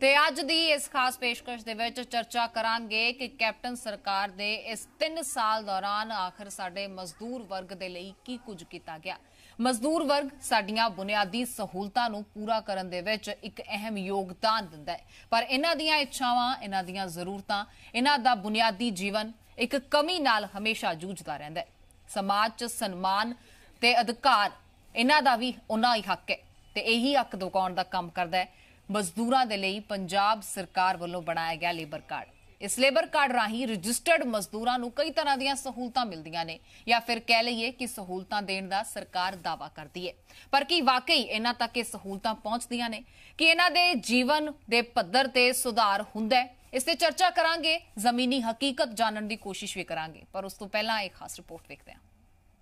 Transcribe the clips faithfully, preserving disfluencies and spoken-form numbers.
ਤੇ ਅੱਜ ਦੀ इस खास पेशकश दे विच चर्चा करांगे कि कैप्टन सरकार दे इस तीन साल दौरान आखिर साडे मजदूर वर्ग दे लई की कुछ कीता गया। मजदूर वर्ग साडियां बुनियादी सहूलतां नूं पूरा करन दे विच एक अहम योगदान दिंदा है, पर इन्हां दियां इच्छावां, इन्हां दियां जरूरतां, इन्हां दा बुनियादी जीवन एक कमी नाल हमेशा जूझदा रहिंदा है। समाज च सन्मान ते अधिकार इन्हां दा भी उन्ना ही हक है ते यही हक दिवाउण दा काम करदा है। मजदूरां दे लई पंजाब सरकार वल्लों बनाया गया लेबर कार्ड। इस लेबर कार्ड राही रजिस्टर्ड मजदूरां नूं कई तरह दीयां सहूलतां मिलदियां ने, या फिर कह लईए कि सहूलतां देण दा सरकार दावा करदी है, पर की वाकई इन्हां तक ये सहूलतां पहुंचदियां ने कि इन्हां दे जीवन दे पद्धर ते सुधार हुंदा है? इस ते चर्चा करांगे, जमीनी हकीकत जानण दी कोशिश भी करांगे, पर उस तों पहलां एक खास रिपोर्ट वेखदे हां।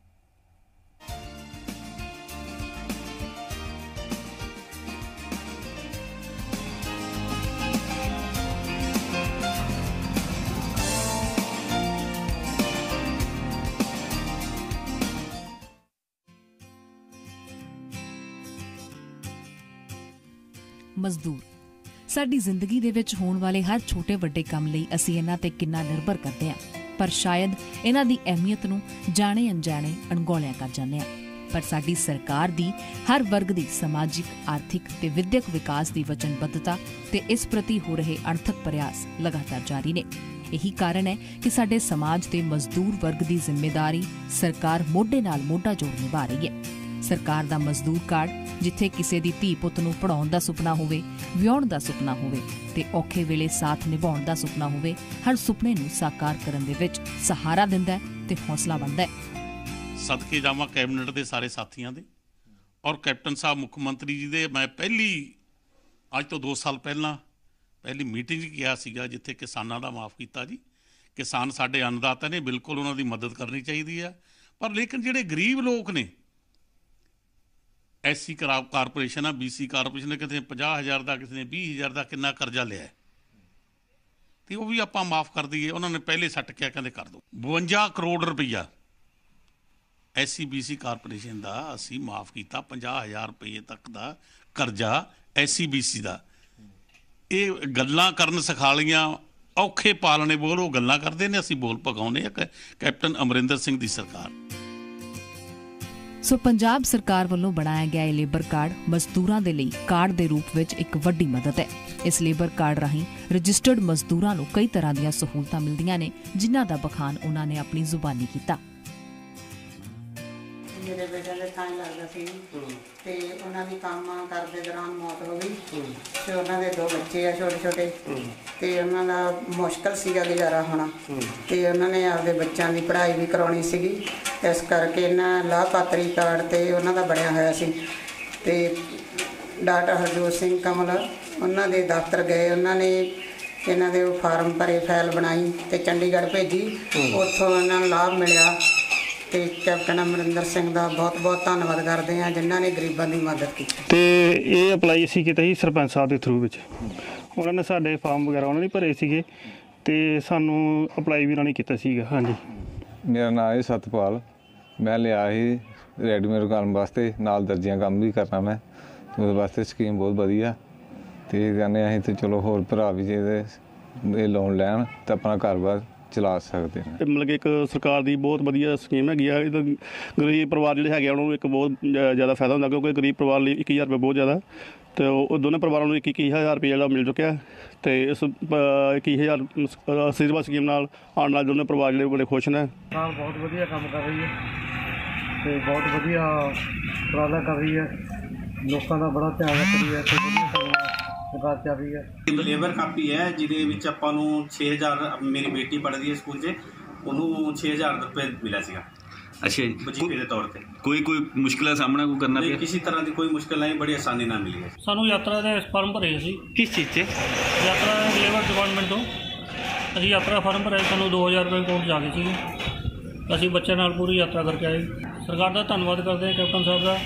मजदूर साडी जिंदगी दे विच होण वाले हर छोटे वड्डे काम लई असीं इन्हां ते किन्ना निर्भर करदे हां, पर शायद इन्हां दी अहमियत नूं जाणे अनजाणे अणगौलिया कर जांदे हां। पर साडी सरकार दी हर वर्ग दी समाजिक, आर्थिक ते विद्यक विकास दी वचनबद्धता ते इस प्रति हो रहे अणथक प्रयास लगातार जारी ने। यही कारण है कि साडे समाज दे मजदूर वर्ग दी जिम्मेदारी सरकार मोढे नाल मोढा जोड़ निभा रही है। सरकार दा मजदूर कार्ड जिथे किसी दी धी पुत नूं पढ़ाउण दा सुपना होवे, विआउण दा सुपना होवे ते औखे वेले साथ निभाउण दा सुपना होवे, हर सुपने नूं साकार करन दे विच सहारा दिंदा है ते हौसला बनदा है। सदके जावां कैबिनेट दे सारे साथियां दे और कैप्टन साहब मुख मंत्री जी दे। मैं पहली अज तो दो साल पहला पहली मीटिंग किया सीगा जिथे किसानां दा माफ़ कीता जी। किसान साडे अन्नदाता ने, बिल्कुल उन्हां दी मदद करनी चाहिदी है, पर लेकिन जिहड़े गरीब लोग ने, एस सी कारपोरेशन आ, बी सी कारपोरेशन ने किसी ने पचास हज़ार का, किसी ने भी हज़ार का कितना करजा लिया है, तो वह भी आप माफ़ कर दईए। उन्होंने पहले सट के कहते कर दो बवंजा करोड़ रुपया S C B C corporation का असी माफ़ किया। पचास हज़ार रुपये तक का करजा एस सी बी सी का। ये गल्लां करन सिखा लियां, औखे पालने बोल वो गल्लां करते हैं, असी बोल पकाउने कैप्टन अमरिंदर सिंह की सरकार। सो पंजाब सरकार वालों बनाया गया यह लेबर कार्ड मजदूरां दे लई कार्ड दे रूप विच एक वड्डी मदद है। इस लेबर कार्ड राही रजिस्टर्ड मजदूरां नूं कई तरह दीयां सहूलतां मिलदियां ने, जिन्हां दा बखान उन्हां ने अपनी जुबानी कीता। मेरे बेटे के थां लगदा सी ते उन्हां दी काम करदे दौरान मौत हो गई ते उन्हां दे दो बच्चे आ छोटे छोटे ते उन्हां दा मुश्किल सीगा गुजारा होना ते उन्हां ने आपदे बच्चों की पढ़ाई भी करवानी सीगी। इस करके इन्हां लाभपात्री कार्ड ते उन्हां दा बनया होया सी ते डॉक्टर हरजोत सिंह कमल उन्हां दे दफ्तर गए, उन्हां ने इन्हां दे फार्म भरे, फाइल बनाई ते चंडीगढ़ भेजी, उत्थों उन्हां नूं लाभ मिलिया। ਤੇ ਕੈਪਟਨ ਅਮਰਿੰਦਰ ਸਿੰਘ ਦਾ ਬਹੁਤ ਬਹੁਤ ਧੰਨਵਾਦ ਕਰਦੇ ਹਾਂ ਜਿਨ੍ਹਾਂ ਨੇ ਗਰੀਬਾਂ ਦੀ ਮਦਦ ਕੀਤੀ। ਤੇ ਇਹ ਅਪਲਾਈ ਅਸੀਂ ਕੀਤਾ ਸੀ ਸਰਪੰਚ ਸਾਹਿਬ ਦੇ ਥਰੂ ਵਿੱਚ, ਉਹਨਾਂ ਨੇ ਸਾਡੇ ਫਾਰਮ ਵਗੈਰਾ ਉਹਨਾਂ ਨੇ ਭਰੇ ਸੀਗੇ ਤੇ ਸਾਨੂੰ ਅਪਲਾਈ ਵੀ ਉਹਨਾਂ ਨੇ ਕੀਤਾ ਸੀਗਾ। ਹਾਂਜੀ, ਮੇਰਾ ਨਾਮ ਹੈ ਸਤਪਾਲ, ਮੈਂ ਲਿਆ ਸੀ ਰੈਡੀਮੇਡ ਕੰਮ ਵਾਸਤੇ, ਨਾਲ ਦਰਜੀਆਂ ਕੰਮ ਵੀ ਕਰਨਾ ਮੈਂ, ਉਹਦੇ ਵਾਸਤੇ ਸਕੀਮ ਬਹੁਤ ਵਧੀਆ ਤੇ ਕਹਿੰਦੇ ਅਸੀਂ ਤੇ ਚਲੋ ਹੋਰ ਭਰਾ ਵੀ ਜੇ ਇਹ ਲੋਨ ਲੈਣ ਤਾਂ ਆਪਣਾ ਘਰ-ਬਾਰ ਚਲਾ ਸਕਦੇ ਨੇ। ਮਤਲਬ ਕਿ ਇੱਕ ਸਰਕਾਰ ਦੀ ਬਹੁਤ ਵਧੀਆ ਸਕੀਮ ਹੈਗੀ ਆ। ਇਹ ਤਾਂ ਗਰੀਬ ਪਰਿਵਾਰ ਜਿਹੜੇ ਹੈਗੇ ਉਹਨਾਂ ਨੂੰ ਇੱਕ ਬਹੁਤ ਜ਼ਿਆਦਾ ਫਾਇਦਾ ਹੁੰਦਾ, ਕਿਉਂਕਿ ਗਰੀਬ ਪਰਿਵਾਰ ਲਈ ਇੱਕ ਹਜ਼ਾਰ ਰੁਪਏ ਬਹੁਤ ਜ਼ਿਆਦਾ, ਅਤੇ ਉਹ ਦੋਨੇ ਪਰਿਵਾਰਾਂ ਨੂੰ ਇੱਕ ਇੱਕ ਹਜ਼ਾਰ ਰੁਪਏ ਜਿਹੜਾ ਮਿਲ ਚੁੱਕਿਆ। ਅਤੇ ਇਸ ਇੱਕੀ ਹਜ਼ਾਰ ਆਸ਼ੀਰਵਾਦ ਸਕੀਮ ਨਾਲ ਆਉਣ ਨਾਲ ਦੋਨੇ ਪਰਿਵਾਰ ਜਿਹੜੇ ਬੜੇ ਖੁਸ਼ ਨੇ। ਸਰਕਾਰ ਬਹੁਤ ਵਧੀਆ ਕੰਮ ਕਰ ਰਹੀ ਹੈ ਅਤੇ ਬਹੁਤ ਵਧੀਆ ਉਪਰਾਲਾ ਕਰ ਰਹੀ ਹੈ, ਲੋਕਾਂ ਦਾ ਬੜਾ ਧਿਆਨ ਰੱਖ ਰਹੀ ਹੈ ਅਤੇ ਵਧੀਆ ਸਰਕਾਰ ਚੱਲ ਰਹੀ ਹੈ। ਲੇਬਰ ਕਾਪੀ ਹੈ ਜਿਹਦੇ ਵਿੱਚ ਆਪਾਂ ਨੂੰ ਛੇ ਹਜ਼ਾਰ, ਮੇਰੀ ਬੇਟੀ ਪੜ੍ਹਦੀ ਹੈ ਸਕੂਲ 'ਚ, ਉਹਨੂੰ ਛੇ ਹਜ਼ਾਰ ਰੁਪਏ ਮਿਲਿਆ ਸੀਗਾ। ਅੱਛਾ ਜੀ, ਵਜੀਫੇ ਦੇ ਤੌਰ ਤੇ। ਕੋਈ ਕੋਈ ਮੁਸ਼ਕਿਲ ਦਾ ਸਾਹਮਣਾ ਕੋਈ ਕਰਨਾ ਪਿਆ? ਕਿਸੇ ਤਰ੍ਹਾਂ ਦੀ ਕੋਈ ਮੁਸ਼ਕਿਲ ਨਹੀਂ, ਬੜੀ ਆਸਾਨੀ ਨਾਲ ਮਿਲੀ ਹੈ। ਸਾਨੂੰ ਯਾਤਰਾ ਦੇ ਫਾਰਮ ਭਰੇ ਸੀ। ਕਿਸ ਚੀਜ਼ 'ਚ? ਯਾਤਰਾ ਲੇਬਰ ਡਿਪਾਰਟਮੈਂਟ ਤੋਂ ਅਸੀਂ ਯਾਤਰਾ ਫਾਰਮ ਭਰੇ, ਸਾਨੂੰ ਦੋ ਹਜ਼ਾਰ ਰੁਪਏ ਕੋਲ ਜਾ ਗਏ ਸੀਗੇ। ਅਸੀਂ ਬੱਚਿਆਂ ਨਾਲ ਪੂਰੀ ਯਾਤਰਾ ਕਰਕੇ ਆਏ। ਸਰਕਾਰ ਦਾ ਧੰਨਵਾਦ ਕਰਦੇ ਹਾਂ ਕੈਪਟਨ ਸਾਹਿਬ ਦਾ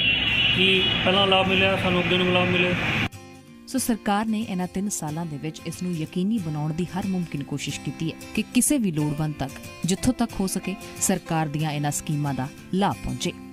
ਕਿ ਪਹਿਲਾਂ ਲਾਭ ਮਿਲਿਆ, ਸਾਨੂੰ ਅੱਗੇ ਨੂੰ ਲਾਭ ਮਿਲੇ। सो सरकार ने इन्हां तीन सालां दे विच इस नूं यकीनी बनाउण दी हर मुमकिन कोशिश कीती है कि किसी भी लोड़वंद तक जिथों तक हो सके सरकार दीआं इन्हां स्कीमां दा लाभ पहुंचे।